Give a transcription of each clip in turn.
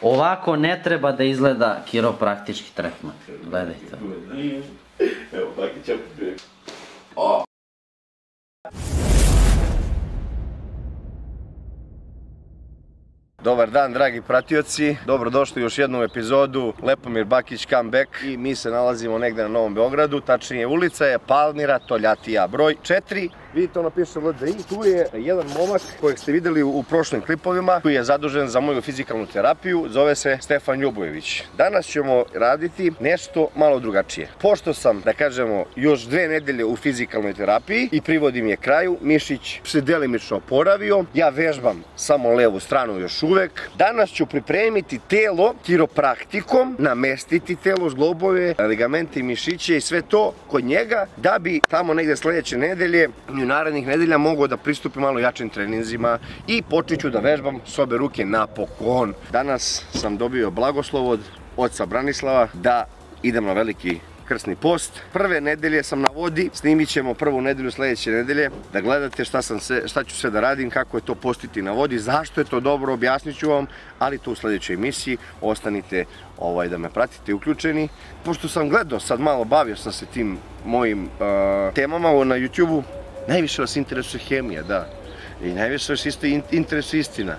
Ovako ne treba da izgleda kiropraktički tretman. Gledajte. Evo, Bakića. Dobar dan, dragi pratioci, dobrodošli u još jednu epizodu Lepomir Bakić Comeback i mi se nalazimo negde na Novom Beogradu, tačnije ulica je Palmira Toljatija broj 4. Vidite ono piše LDI, tu je jedan momak kojeg ste videli u prošlim klipovima, koji je zadužen za moju fizikalnu terapiju, zove se Stefan Ljubojević. Danas ćemo raditi nešto malo drugačije. Pošto sam, da kažemo, još 2 nedelje u fizikalnoj terapiji i privodim je kraju, mišić se delimično oporavio, ja vežbam samo levu stranu još uvek. Danas ću pripremiti telo kiropraktikom, namestiti telo, zglobove, ligamente i mišiće i sve to kod njega, da bi tamo negde sledeće nedelje i u narednih nedelja mogao da pristupim malo jačim treninzima i počet ću da vežbam s obe ruke napokon. Danas sam dobio blagoslov od oca Branislava da idem na veliki krsni post. Prve nedelje sam na vodi, snimit ćemo prvu nedelju sledeće nedelje, da gledate šta ću sve da radim, kako je to postiti na vodi, zašto je to dobro, objasnit ću vam, ali to u sledećoj emisiji. Ostanite da me pratite uključeni. Pošto sam gledao, sad malo bavio sam se tim mojim temama na YouTube-u, najviše vas interesuje hemija, da, i najviše vas interesuje istina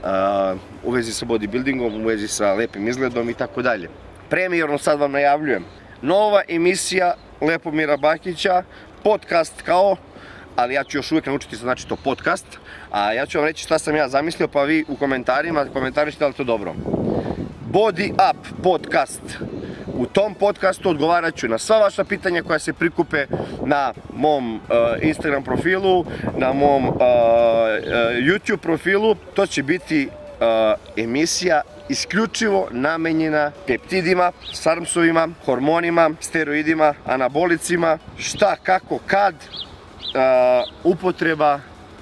u vezi sa bodybuildingom, u vezi sa lepim izgledom i tako dalje. Premijerno sad vam najavljujem nova emisija Lepomira Bakića, podcast kao, ali ja ću još uvijek naučiti se znači to podcast, a ja ću vam reći šta sam ja zamislio, pa vi u komentarima komentarišite da li to dobro. Body Up podcast. U tom podcastu odgovarat ću na sva vaša pitanja koja se prikupe na mom Instagram profilu, na mom YouTube profilu. To će biti emisija isključivo namenjena peptidima, sarmsovima, hormonima, steroidima, anabolicima, šta, kako, kad, upotreba,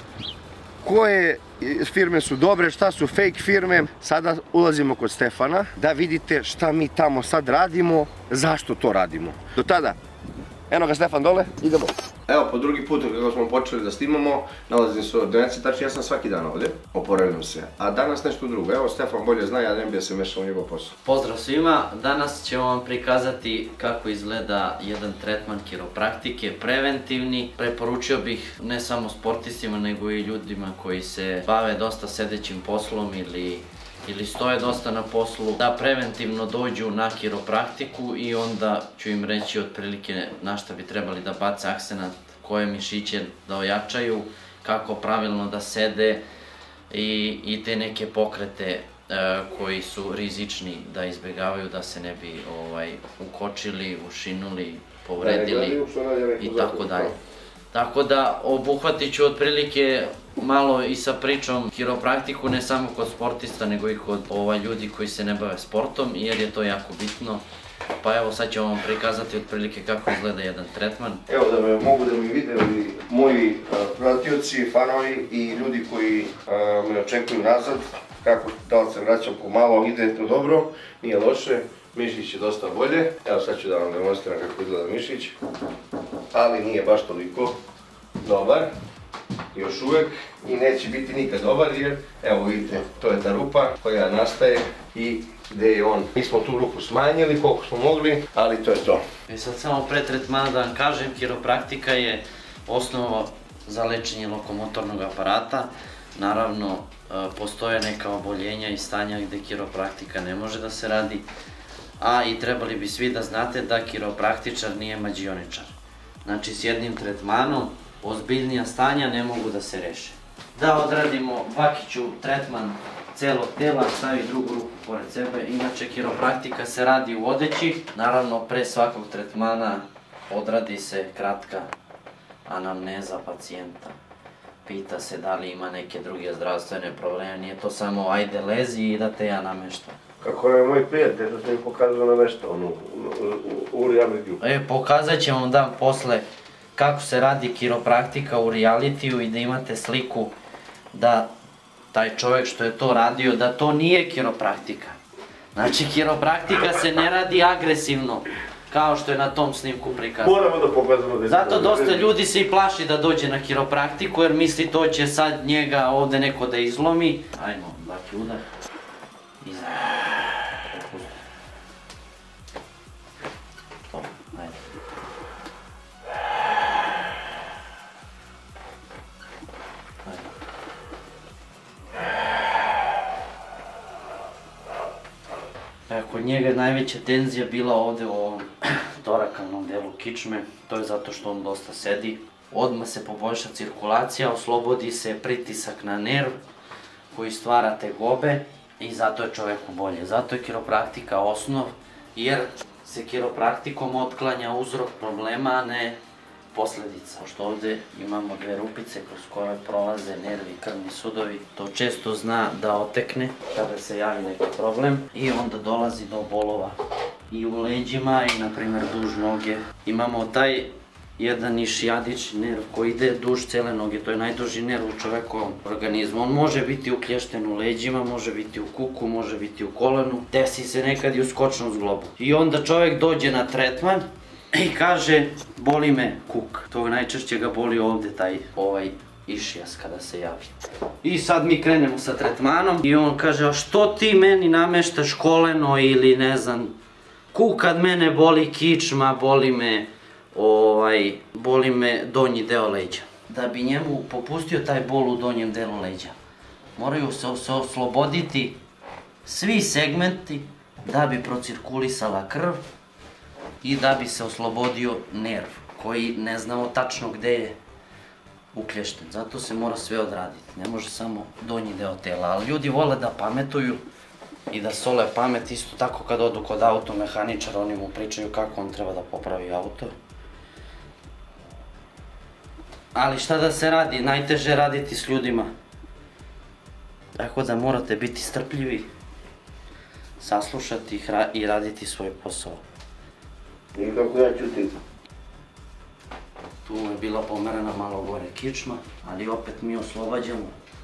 koje firme su dobre, šta su fake firme. Sada ulazimo kod Stefana da vidite šta mi tamo sad radimo, zašto to radimo. Do tada, eno ga Stefan dole, idemo. Evo, po drugi put kako smo počeli da snimamo, nalazim se u ordinaciji, tačnije ja sam svaki dan ovdje, oporavljam se. A danas nešto drugo, evo Stefan bolje zna, ja ne bi se mešao u njegov posao. Pozdrav svima, danas ćemo vam prikazati kako izgleda jedan tretman kiropraktike, preventivni. Preporučio bih ne samo sportistima nego i ljudima koji se bave dosta sedećim poslom ili stoje dosta na poslu, da preventivno dođu na kiropraktiku i onda ću im reći otprilike na šta bi trebali da bace akcenat, koje mišiće da ojačaju, kako pravilno da sede i te neke pokrete koji su rizični da izbjegavaju, da se ne bi ukočili, ušinuli, povredili i tako dalje. Tako da obuhvatit ću otprilike malo i sa pričom kiropraktiku, ne samo kod sportista nego i kod ljudi koji se ne bave sportom, jer je to jako bitno. Pa evo sad ću vam prikazati otprilike kako izgleda jedan tretman. Evo da me mogu da mi vide moji pratioci, fanovi i ljudi koji me očekuju nazad, kako da li se vraćam pomalo, ide to dobro, nije loše. Mišić je dosta bolje, evo sad ću da vam demonstriram kako izgleda mišić, ali nije baš toliko dobar, još uvek, i neće biti nikad dobar jer, evo vidite, to je ta rupa koja nastaje i gde je on. Mi smo tu rupu smanjili koliko smo mogli, ali to je to. I sad samo pre tretmana da vam kažem, kiropraktika je osnova za lečenje lokomotornog aparata. Naravno, postoje neka oboljenja i stanja gde kiropraktika ne može da se radi, a i trebali bi svi da znate da kiropraktičar nije mađioničar. Znači, s jednim tretmanom ozbiljnija stanja ne mogu da se reše. Da odradimo Bakiću tretman celog tela, stavi drugu ruku pored sebe. Inače, kiropraktika se radi u odeći. Naravno, pre svakog tretmana odradi se kratka anamneza pacijenta. Pita se da li ima neke druge zdravstvene probleme, nije to samo ajde lezi i da te ja nameštam. Kako je moj prijatelj, što sam mi pokazao na nešto, u realitiju. Pokazat ćemo vam dan posle kako se radi kiropraktika u realitiju i da imate sliku da taj čovjek što je to radio, da to nije kiropraktika. Znači, kiropraktika se ne radi agresivno, kao što je na tom snimku prikazano. Moramo da pokazamo. Zato dosta ljudi se i plaši da dođe na kiropraktiku, jer misli to će sad njega ovde neko da izlomi. Ajmo, baki udar. Izlomi. Kod njega je najveća tenzija bila ovde u ovom torakalnom delu kičme, to je zato što on dosta sedi. Odmah se poboljša cirkulacija, oslobodi se pritisak na nerv koji stvara tegobe i zato je čoveku bolje. Zato je kiropraktika osnov, jer se kiropraktikom otklanja uzrok problema, a ne posledica. Pošto ovde imamo dve rupice kroz koje prolaze nervi, krvni sudovi, to često zna da otekne kada se javi neki problem i onda dolazi do bolova i u leđima i na primjer duž noge. Imamo taj jedan išijadični nerv koji ide duž cele noge, to je najduži nerv u čovekovom organizmu. On može biti uklešten u leđima, može biti u kuku, može biti u kolenu, desi se nekad i u skočnom zglobu. I onda čovek dođe na tretman i kaže, boli me kuk. To najčešće ga boli ovde, taj išijas kada se javi. I sad mi krenemo sa tretmanom i on kaže, a što ti meni nameštaš koleno ili ne znam, kuk kad mene boli kičma, boli me donji deo leđa. Da bi njemu popustio taj bol u donjem delu leđa, moraju se osloboditi svi segmenti da bi procirkulisala krv i da bi se oslobodio nerv, koji ne znamo tačno gde je uklješten. Zato se mora sve odraditi, ne može samo donji deo tela. Ali ljudi vole da pametuju i da sole pamet, isto tako kad odu kod automehaničara, oni mu pričaju kako on treba da popravi auto. Ali šta da se radi, najteže je raditi s ljudima. Tako da morate biti strpljivi, saslušati ih i raditi svoj posao. I kako ja ćutim? Tu je bila pomerena malo gore kičma, ali opet mi oslobađamo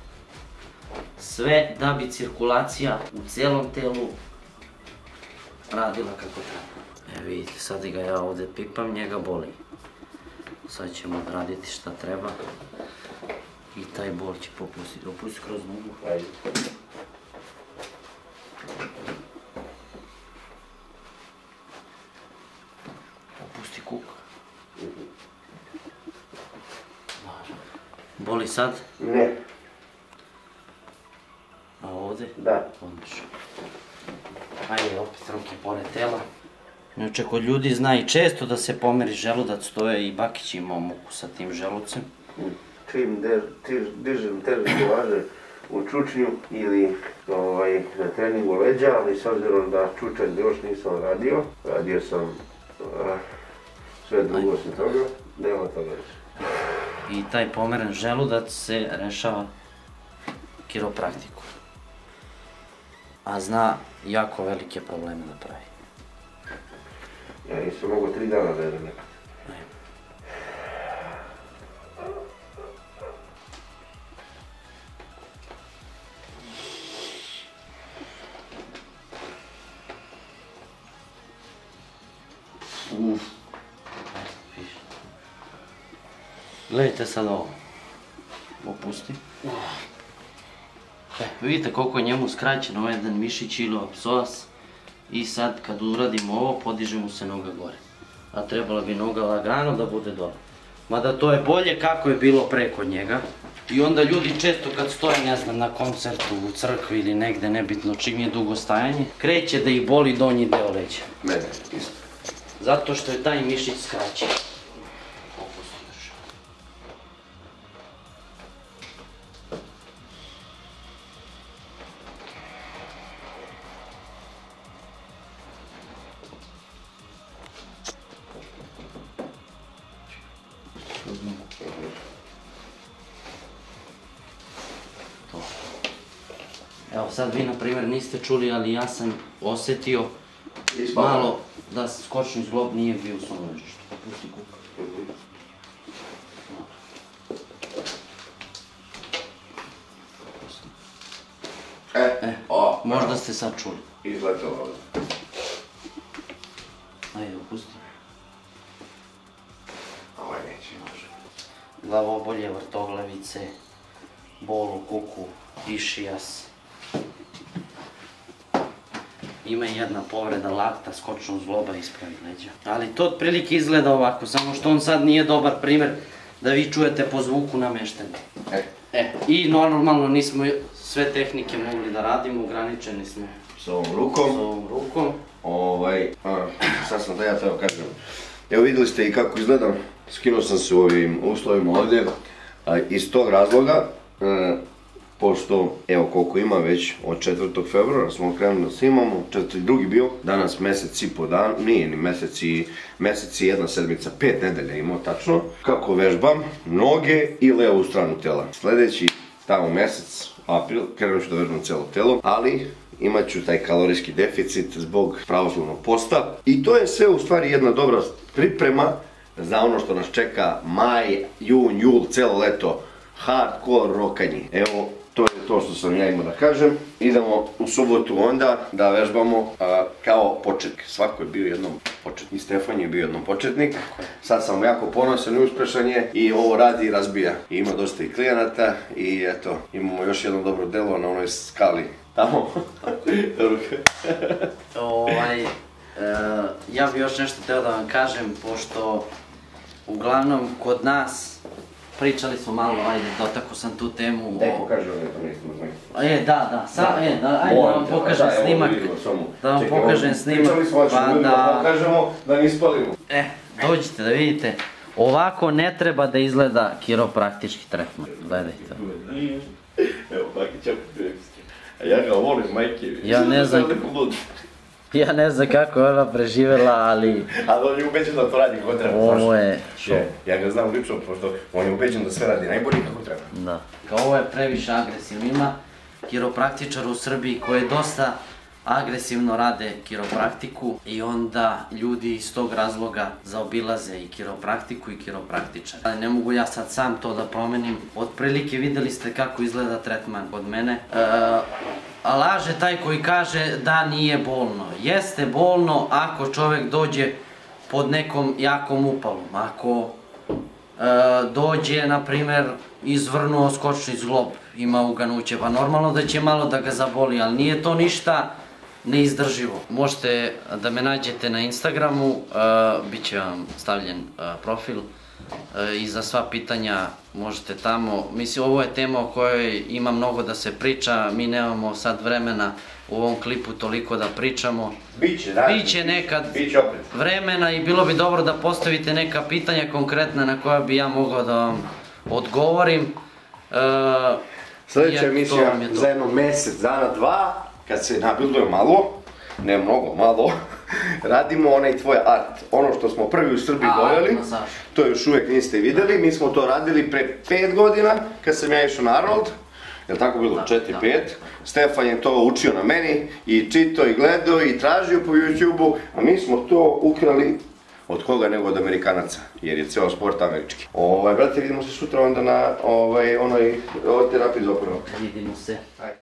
sve da bi cirkulacija u celom telu radila kako treba. Evo vidite, sad ga ja ovde pipam, njega boli. Sad ćemo odraditi šta treba i taj bol će popustiti. Opusti kroz nogu. Ajde. Opusti kuk. Boli sad? Ne. A ovde? Da. Odlično. Ajde, opet ruke pored tela. Inače, kod ljudi zna i često da se pomeri želudac, to je i Bakić imao muku sa tim želucem. Čim dižem teže kilaže u čučnju ili na treningu leđa, ali s obzirom da čučanj još nisam radio sam sve drugo osim toga, nema toga više. I taj pomeren želudac se rešava kiropraktikom. A zna jako velike probleme da pravi. Ja nisam mogo 3 dana da jedem nekad. Gledajte sad ovo. Opusti. Vidite koliko je njemu skraćen ovaj jedan mišić ili psoas. I sad kad uradimo ovo, podiže mu se noga gore. A trebala bi noga lagano da bude dole. Mada to je bolje kako je bilo pre kod njega. I onda ljudi često kad stoje, ne znam, na koncertu, u crkvi ili negde, nebitno čim je dugo stajanje, kreće da ih boli donji deo leđa. Mene, isto. Zato što je taj mišić skraćen. Evo sad vi na primjer niste čuli, ali ja sam osetio malo da skočni zglob nije bio u svom ležištu. Pusti kuk. Možda ste sad čuli. Izletalo ovdje. Ajde, opusti. Ovaj neće. Glavobolje, vrtoglavice, bol u kuku, išijas. Ima i jedna povreda lakta, skočnog zgloba ispred leđa. Ali to otprilike izgleda ovako, samo što on sad nije dobar primjer da vi čujete po zvuku nameštene. I normalno nismo sve tehnike mogli da radimo, ograničeni smo s ovom rukom. S ovom rukom. Sad sam da ja teo kažem. Evo vidjeli ste i kako izgledam. Skinuo sam se u ovim uslovima ovdje. Iz tog razloga, pošto evo koliko ima već od 4. februara smo krenuli da snimamo, 4.2. bio, danas mjesec i po dan, nije ni mjesec i jedna sedmica, 5 nedelja imao tačno. Kako vežbam noge i levu stranu tela. Sljedeći tamo mjesec, april, krenut ću da vežbam cijelo telo, ali imat ću taj kalorijski deficit zbog pravoslavnog posta. I to je sve u stvari jedna dobra priprema za ono što nas čeka maj, jun, jul, cijelo leto. Hardcore rokanje. Evo, to je to što sam ja imao da kažem. Idemo u subotu onda da vežbamo kao početnik. Svako je bio jednom početnik. I Stefan je bio jednom početnik. Sad sam jako ponosan i uspešan je i ovo radi i razbija. I ima dosta i klijenata i eto, imamo još jedno dobro delo na onoj skali. Tamo. Ja bi još nešto teo da vam kažem, pošto uglavnom kod nas pričali smo malo, ajde, dotakao sam tu temu. Neko kaže da to nismo znali. Ajde da vam pokažem snimak. Da vam pokažem snimak. Pričali smo, ćemo ljudima pokažemo da ne ispalimo. Dođite da vidite. Ovako ne treba da izgleda kiropraktički tretman. Gledajte. Evo, baki čak prirekski. A ja ga volim, majke. Ja ne znam kako je ona preživjela, ali... Ali on je ubeđen da to radi kako treba. Ovo je šok. Ja ga znam lično, pošto on je ubeđen da sve radi najbolje kako treba. Da. Ovo je previše agresivno. Ima kiropraktičara u Srbiji koji dosta agresivno rade kiropraktiku i onda ljudi iz tog razloga zaobilaze i kiropraktiku i kiropraktičare. Ali ne mogu ja sad sam to da promenim. Otprilike videli ste kako izgleda tretman kod mene. A laže taj koji kaže da nije bolno. Jeste bolno ako čovjek dođe pod nekom jakom upalom. Ako dođe, na primjer, izvrnuo skočni zglob, ima uganuće, pa normalno da će malo da ga zaboli, ali nije to ništa neizdrživo. Možete da me nađete na Instagramu, bit će vam stavljen profil i za sva pitanja možete tamo. Mislim, ovo je tema o kojoj ima mnogo da se priča, mi nemamo sad vremena u ovom klipu toliko da pričamo. Biće nekad vremena i bilo bi dobro da postavite neka pitanja konkretna na koja bi ja mogao da vam odgovorim. Sljedeća emisija za jedno mjesec, dana, dva, kad se nabilduje malo, ne mnogo, malo, radimo onaj tvoj art. Ono što smo prvi u Srbiji doveli, to još uvijek niste vidjeli, mi smo to radili pre 5 godina, kad sam ja išao na Arnold, jel' tako bilo? 4-5. Stefan je to učio na meni i čitao i gledao i tražio po YouTube-u, a mi smo to ukrali od koga nego od Amerikanaca, jer je ceo sport američki. Brate, vidimo se sutra onda na onoj terapiji za oporavak. Vidimo se.